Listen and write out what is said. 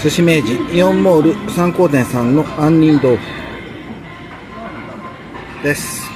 寿司名人イオンモール3号店さんの杏仁豆腐です。